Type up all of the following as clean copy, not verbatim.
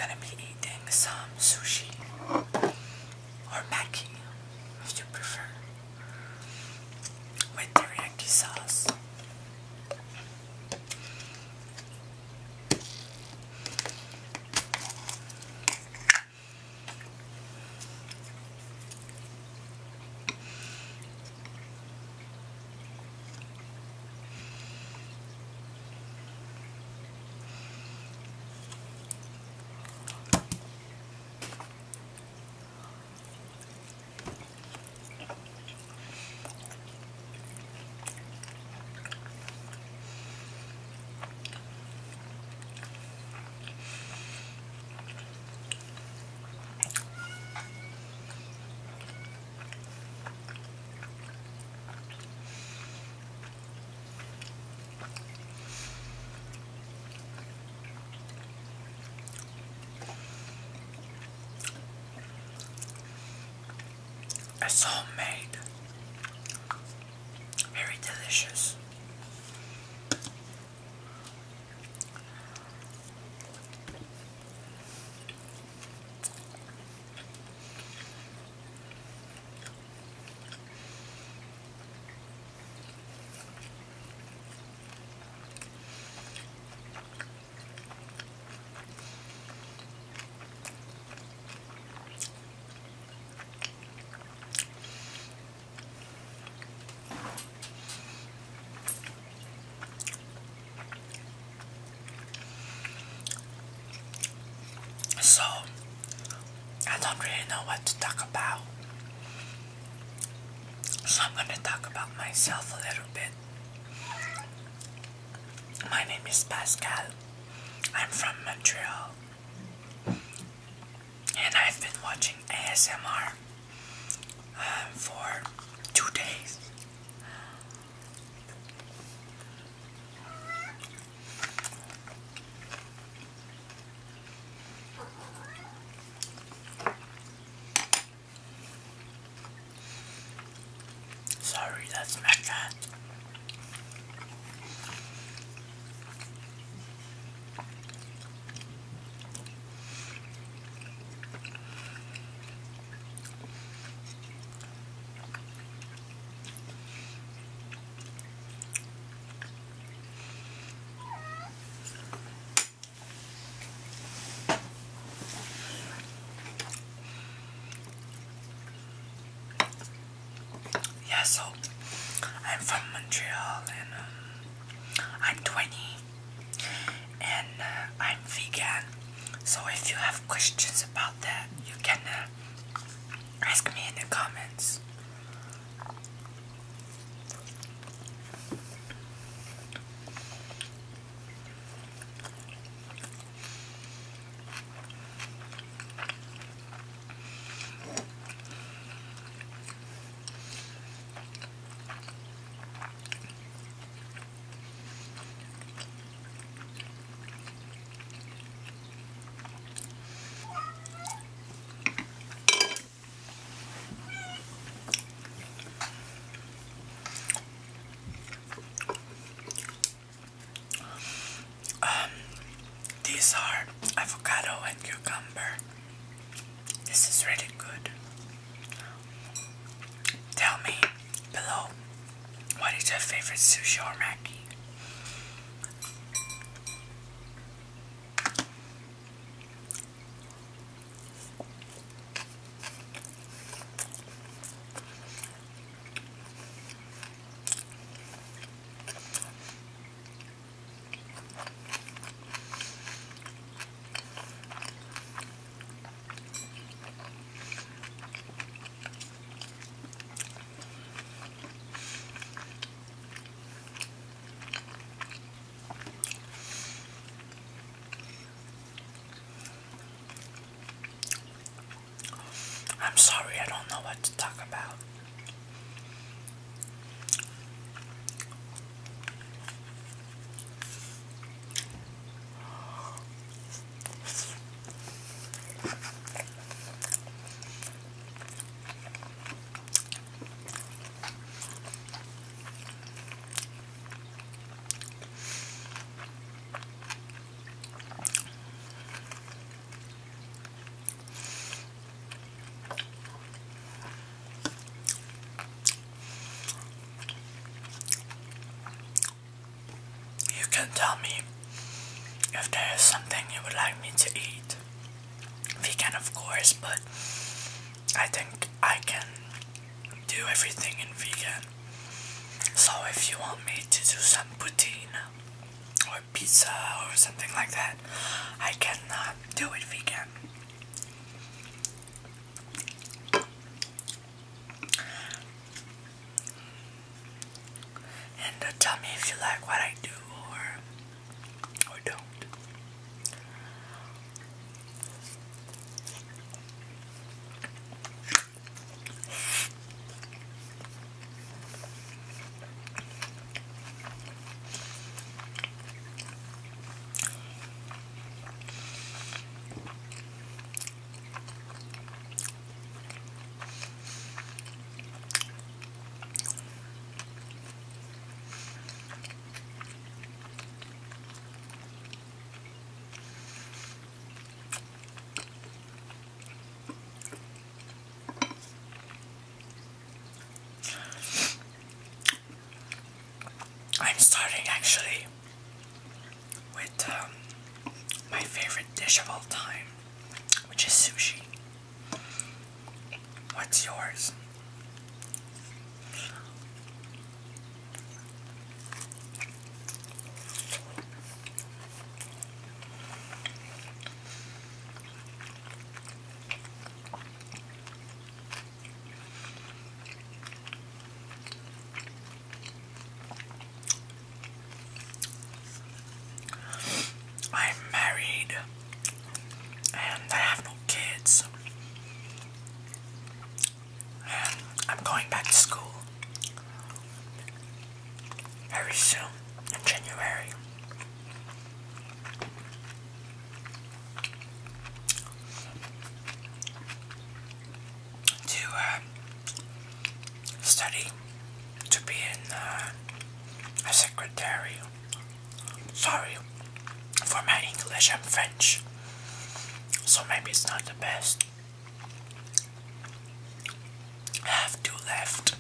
gonna be eating some sushi or maki, if you prefer, with teriyaki sauce. It's homemade, very delicious. So, I don't really know what to talk about. So I'm gonna talk about myself a little bit. My name is Pascal. I'm from Montreal. And I've been watching ASMR for 2 days. Sorry, that's my cat. Yeah, so I'm from Montreal and I'm 20 and I'm vegan. So if you have questions about that, you can ask me in the comments. These are avocado and cucumber. This is really good. Tell me below, what is your favorite sushi or maki? I'm sorry, I don't know what to talk about. tell me if there is something you would like me to eat. Vegan, of course, but I think I can do everything in vegan. So if you want me to do some poutine or pizza or something like that, I can do it vegan. And tell me if you like what I do or don't. I'm starting actually with my favorite dish of all time, which is sushi. What's yours? I'm married and I have no kids. And I'm going back to school very soon in January. To study to be in a secretary. Sorry for my English, I'm French, so maybe it's not the best. I have 2 left.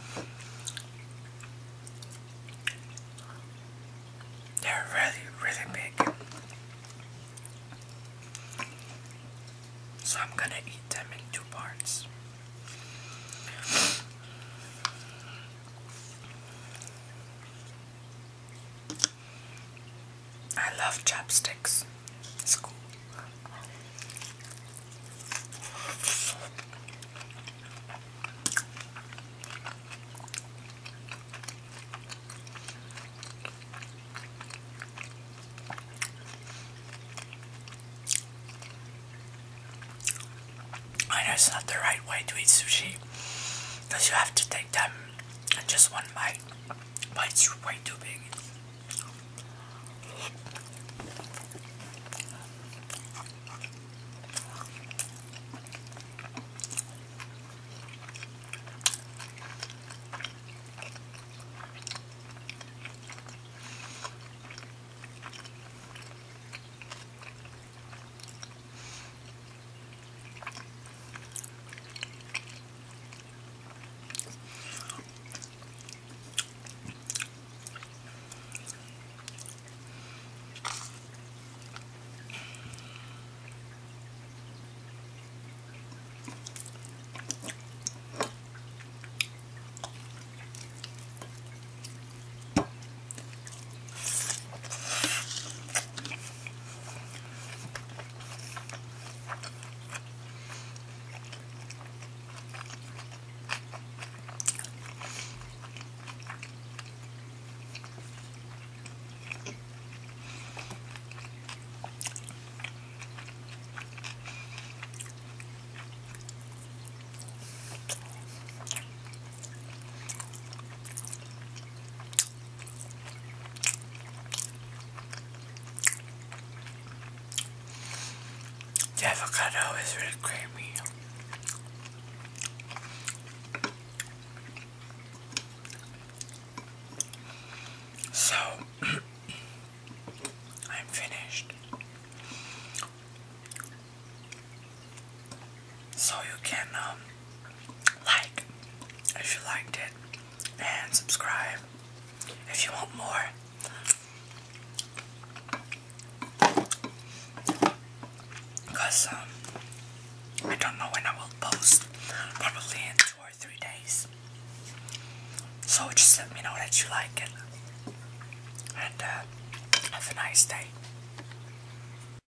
They're really, really big. So I'm gonna eat them in 2 parts. I love chopsticks. It's cool. I know it's not the right way to eat sushi, because you have to take them in just one bite, but it's way too big. The avocado is really creamy. So, I'm finished. So you can like if you liked it and subscribe if you want more. because I don't know when I will post. Probably in 2 or 3 days. So just let me know that you like it. And have a nice day.